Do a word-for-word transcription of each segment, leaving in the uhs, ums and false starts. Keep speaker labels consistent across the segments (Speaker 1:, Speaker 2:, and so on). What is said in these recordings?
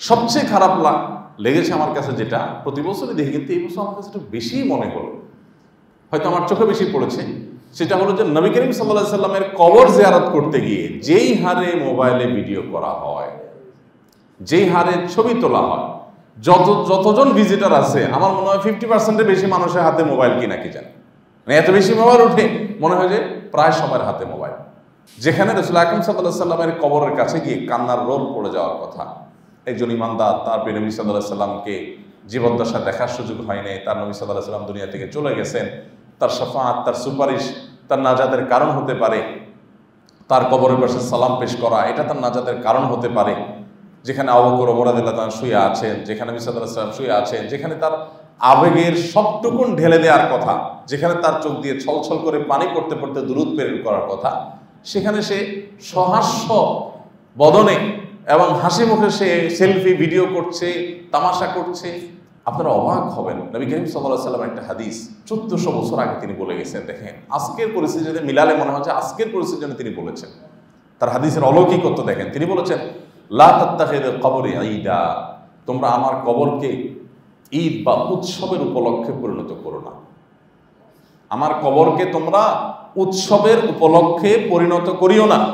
Speaker 1: সবচেয়ে খারাপ লেগেছে আমার কাছে যেটা, প্রতি বছরই দেখি, কিন্তু এই বছর আমার কাছে একটু বেশি মনে হলো, হয়তো আমার চোখে বেশি পড়েছে, সেটা হলো যে নবী করিম সাল্লাল্লাহু আলাইহি সাল্লামের কবর জিয়ারত করতে গিয়ে যেই হারে মোবাইলে ভিডিও করা হয়, যেই হারে ছবি তোলা হয়, যত যতজন ভিজিটার আছে, আমার মনে হয় ফিফটি পার্সেন্টের বেশি মানুষের হাতে মোবাইল কিনা কি জানে, মানে এত বেশি মোবাইল উঠে মনে হয় যে প্রায় সবার হাতে মোবাইল। যেখানে রাসূল আকরাম সাল্লাল্লাহু আলাইহি সাল্লামের কবরের কাছে গিয়ে কান্নার রোল পড়ে যাওয়ার কথা, একজন ইমানদার তার প্রিয় নবী সাল্লাল্লাহু আলাইহি সাল্লামকে জীবদ্দশা দেখার সুযোগ হয় নাই, তার নবী সাল্লাল্লাহু আলাইহি সাল্লাম দুনিয়া থেকে চলে গেছেন, তার শাফাআত, তার সুপারিশ তার নাজাতের কারণ হতে পারে, তার কবরের পাশে সালাম পেশ করা এটা তার নাজাতের কারণ হতে পারে, যেখানে আবু বকর ওমর রাদিয়াল্লাহু তাআলা শুয়ে আছেন, যেখানে নবী সাল্লাল্লাহু আলাইহি সাল্লাম শুয়ে আছেন, যেখানে তার আবেগের সবটুকুন ঢেলে দেওয়ার কথা, যেখানে তার চোখ দিয়ে ছলছল করে পানি পড়তে পড়তে দুরূদ প্রেরণ করার কথা, সেখানে সে সহাস্য বদনে এবং হাসি মুখে সে সেলফি ভিডিও করছে, তামাশা করছে। আপনারা অবাক হবেন, নবী করিম সাল্লাল্লাহু আলাইহি সাল্লাম একটা হাদিস চোদ্দশো বছর আগে তিনি বলে গেছেন। দেখেন আজকের পরিস্থিতিতে মিলালে মনে হয় যে আজকের পরিস্থিতির জন্য তিনি বলেছেন। তার হাদিসের অলৌকিকত্ব দেখেন, তিনি বলেছেন লা তাত্তাখিযু কবরি ঈদা, তোমরা আমার কবরকে ঈদ বা উৎসবের উপলক্ষে পরিণত করো না, আমার কবরকে তোমরা উৎসবের উপলক্ষে পরিণত করিও না।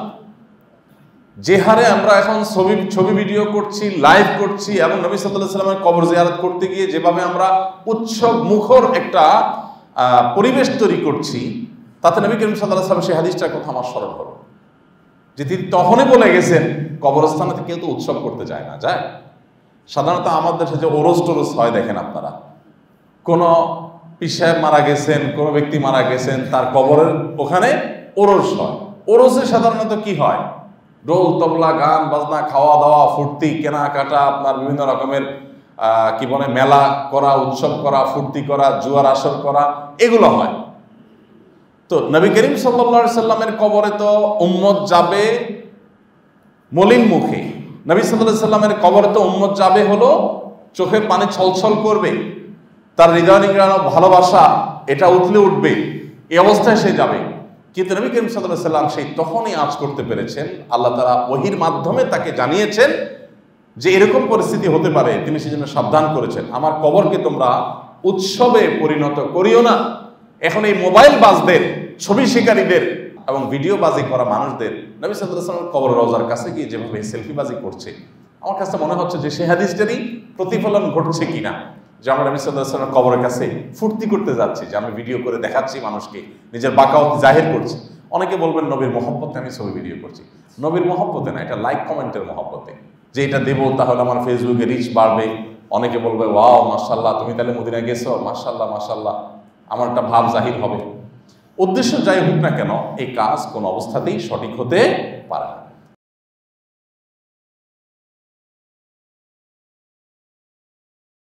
Speaker 1: যে হারে আমরা এখন ছবি ছবি ভিডিও করছি, লাইভ করছি, এবং নবী সাল্লাল্লাহু আলাইহি সাল্লামের কবর জিয়ারত করতে গিয়ে যেভাবে আমরা উৎসব মুখর একটা পরিবেশ তৈরি করছি, তাতে নবী করিম সাল্লাল্লাহু আলাইহি সাল্লাম সেই হাদিসটার কথা আমার স্মরণ হলো যে তিনি তখনই বলে গেছেন কবরস্থানে কেউ তো উৎসব করতে যায় না, যায় সাধারণত আমাদের দেশে যে ওরস টোরস হয়, দেখেন আপনারা, কোনো পীর সাহেব মারা গেছেন, কোনো ব্যক্তি মারা গেছেন, তার কবরের ওখানে ওরস হয়। ওরসে সাধারণত কি হয়, ঢোল তবলা গান বাজনা, খাওয়া দাওয়া, ফুর্তি, কেনাকাটা, আপনার বিভিন্ন রকমের কি বলে মেলা করা, উৎসব করা, ফুর্তি করা, জুয়ার আসর করা, এগুলো হয়। তো নবী করিম সাল্লাল্লাহু আলাইহি সাল্লামের কবরে তো উম্মত যাবে মলিন মুখে, নবী সাল্লাল্লাহু আলাইহি সাল্লামের কবরে তো উম্মত যাবে হলো চোখের পানি ছলছল করবে, তার হৃদয় নিংড়ানো ভালোবাসা এটা উঠলে উঠবে, এই অবস্থায় সে যাবে। কিন্তু নবী করিম সাল্লাল্লাহু আলাইহি সাল্লাম সেই তখনই আঁচ করতে পেরেছেন, আল্লাহ তাআলা ওহীর মাধ্যমে তাকে জানিয়েছেন যে এরকম পরিস্থিতি হতে পারে, তিনি সেজন্য সাবধান করেছেন, আমার কবরকে তোমরা উৎসবে পরিণত করিও না। এখন এই মোবাইল বাজদের, ছবি শিকারীদের এবং ভিডিও বাজি করা মানুষদের নবী সাল্লাল্লাহু আলাইহি সাল্লামের কবর রওজার কাছে গিয়ে যেভাবে সেলফি বাজি করছে, আমার কাছে মনে হচ্ছে যে সেই হাদিসটারই প্রতিফলন ঘটছে কিনা, যে আমরা নবী সাল্লাল্লাহু আলাইহি সাল্লামের কবরের কাছে ফুর্তি করতে যাচ্ছি, যে আমি ভিডিও করে দেখাচ্ছি মানুষকে, নিজের বাকাওয়াত জাহির করছি। অনেকে বলবেন নবীর মহব্বতে আমি ছবি ভিডিও করছি, নবীর মহব্বতে না, এটা লাইক কমেন্টের মহব্বতে, যে এটা দেবো তাহলে আমার ফেসবুকে রিচ বাড়বে, অনেকে বলবে ওয়াও মাশাআল্লাহ তুমি তাহলে মদিনা গেছো, মাশাআল্লাহ মাশাআল্লাহ, আমার একটা ভাব জাহির হবে। উদ্দেশ্য যাই হোক না কেন, এই কাজ কোনো অবস্থাতেই সঠিক হতে পারে না।